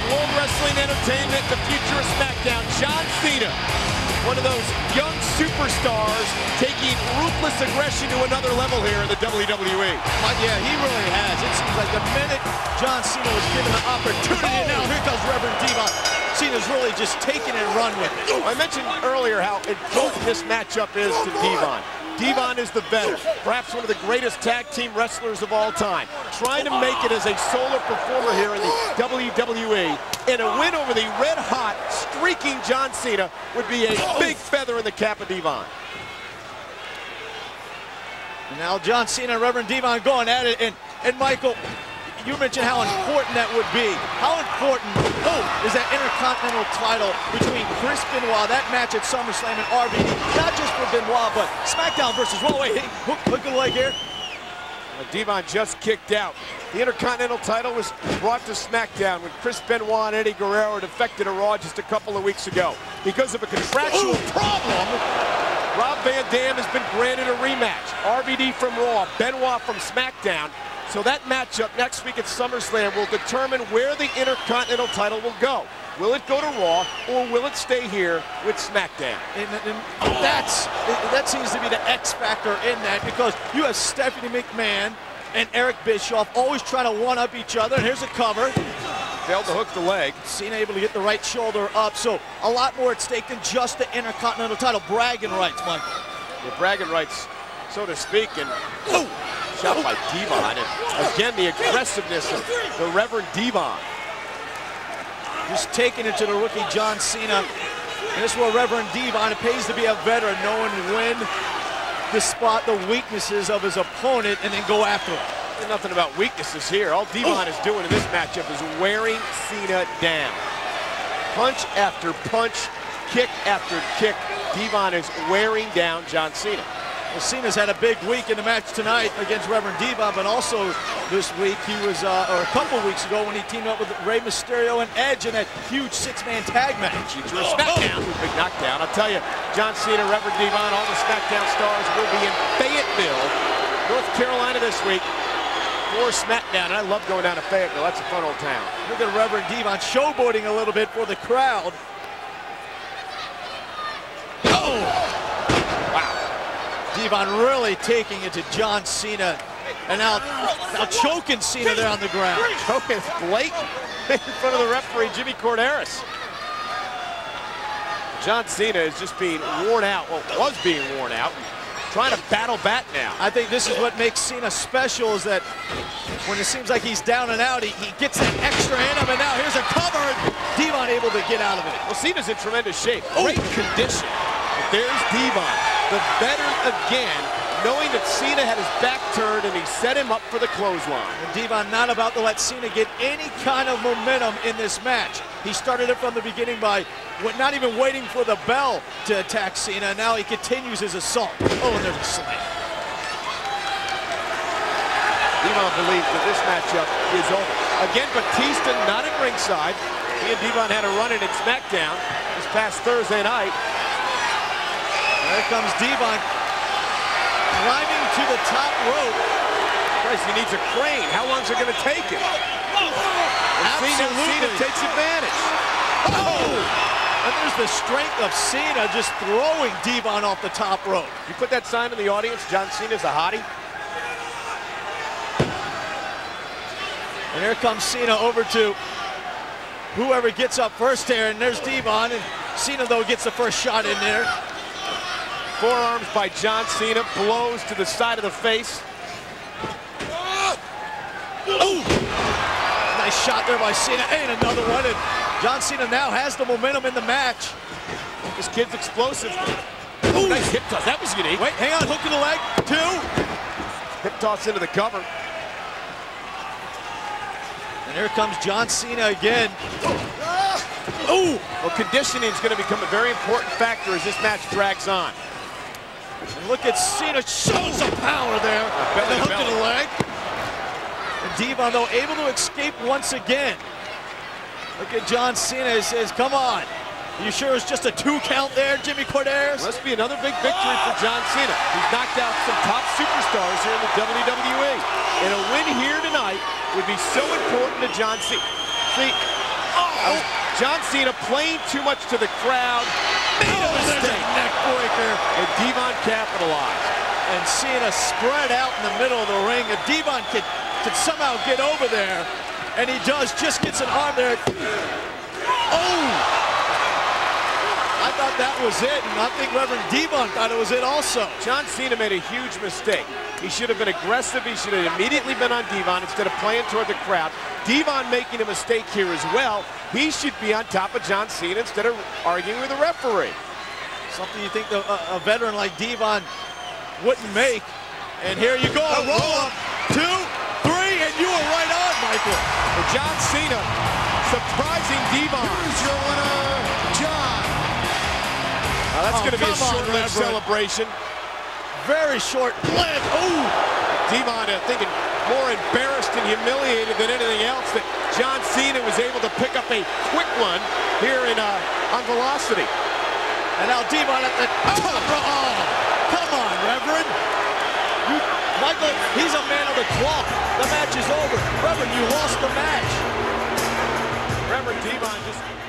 World Wrestling Entertainment, the future of SmackDown, John Cena, one of those young superstars taking ruthless aggression to another level here in the WWE. Yeah, he really has. It seems like the minute John Cena was given the opportunity, and now here comes Reverend Devon. Cena's really just taking it and run with it. I mentioned earlier how important this matchup is to Devon. Devon is the veteran, perhaps one of the greatest tag team wrestlers of all time, trying to make it as a solo performer here in the WWE, and a win over the red-hot, streaking John Cena would be a big feather in the cap of Devon. And now John Cena and Reverend Devon going at it, and Michael, you mentioned how important that would be. How important is that Intercontinental title between Chris Benoit, that match at SummerSlam, and RVD, not just for Benoit, but SmackDown versus Raw. Wait, hook the leg here. Devon just kicked out. The Intercontinental title was brought to SmackDown when Chris Benoit and Eddie Guerrero defected to Raw just a couple of weeks ago. Because of a contractual problem, Rob Van Dam has been granted a rematch. RVD from Raw, Benoit from SmackDown. So that matchup next week at SummerSlam will determine where the Intercontinental title will go. Will it go to Raw, or will it stay here with SmackDown? And that seems to be the X factor in that, because you have Stephanie McMahon and Eric Bischoff always trying to one-up each other. And here's a cover. Failed to hook the leg. Cena able to get the right shoulder up. So a lot more at stake than just the Intercontinental title. Bragging rights, Michael. The bragging rights, so to speak, and shot by Devon. And again, the aggressiveness of the Reverend Devon. Just taking it to the rookie John Cena. And this is where Reverend Devon, it pays to be a veteran, knowing when to spot the weaknesses of his opponent and then go after him. There's nothing about weaknesses here. All Devon is doing in this matchup is wearing Cena down. Punch after punch, kick after kick, Devon is wearing down John Cena. Well, Cena's had a big week in the match tonight against Reverend Devon, but also this week he was, or a couple weeks ago, when he teamed up with Rey Mysterio and Edge in that huge six-man tag match. Future of SmackDown. Big knockdown. I'll tell you, John Cena, Reverend Devon, all the SmackDown stars will be in Fayetteville, North Carolina this week for SmackDown. And I love going down to Fayetteville. That's a fun old town. Look at Reverend Devon showboating a little bit for the crowd. Devon really taking it to John Cena, and now choking Cena there on the ground. Choking blatant in front of the referee, Jimmy Corderas. John Cena is just being worn out, well, was being worn out, trying to battle back now. I think this is what makes Cena special, is that when it seems like he's down and out, he gets that extra in him, and now here's a cover, and Devon able to get out of it. Well, Cena's in tremendous shape, great condition. But there's Devon, the veteran again, knowing that Cena had his back turned and he set him up for the clothesline. And Devon not about to let Cena get any kind of momentum in this match. He started it from the beginning by not even waiting for the bell to attack Cena. Now he continues his assault. Oh, and there's a slam. Devon believes that this matchup is over. Again, Batista not at ringside. He and Devon had a run-in at SmackDown this past Thursday night. There comes Devon climbing to the top rope. Christ, he needs a crane. How long is it going to take him? Cena takes advantage. And there's the strength of Cena just throwing Devon off the top rope. You put that sign in the audience, John Cena's a hottie. And here comes Cena over to whoever gets up first here, and there's Devon, and Cena, though, gets the first shot in there. Forearms by John Cena, blows to the side of the face. Nice shot there by Cena, and another one, and John Cena now has the momentum in the match. This kid's explosive. Nice hip toss, that was unique. Wait, hang on, hook in the leg, 2. Hip toss into the cover. And here comes John Cena again. Well, conditioning is going to become a very important factor as this match drags on. And look at Cena, shows some power there. Belly the hook to the leg. And Devon, though, able to escape once again. Look at John Cena, he says, come on. Are you sure it's just a 2 count there, Jimmy Corderas? Must be another big victory for John Cena. He's knocked out some top superstars here in the WWE. And a win here tonight would be so important to John Cena. See, John Cena playing too much to the crowd. Made a mistake. Neck breaker. And Devon capitalized. And Cena spread out in the middle of the ring. If Devon could somehow get over there, and he does, just gets an arm there. Oh! I thought that was it, and I think Reverend Devon thought it was it also. John Cena made a huge mistake. He should have been aggressive. He should have immediately been on Devon instead of playing toward the crowd. Devon making a mistake here as well. He should be on top of John Cena instead of arguing with the referee. Something you think a veteran like Devon wouldn't make. And here you go. Roll up. 2, 3, and you were right on, Michael. And John Cena surprising Devon. Here's your winner, John. Now that's going to be a short-lived celebration. Very short-lived. Oh! Devon thinking more embarrassed and humiliated than anything else that John Cena was able to pick up a quick one here on Velocity. And now Devon at the top. Oh, come on, Reverend. Michael, he's a man of the cloth. The match is over. Reverend, you lost the match. Reverend Devon just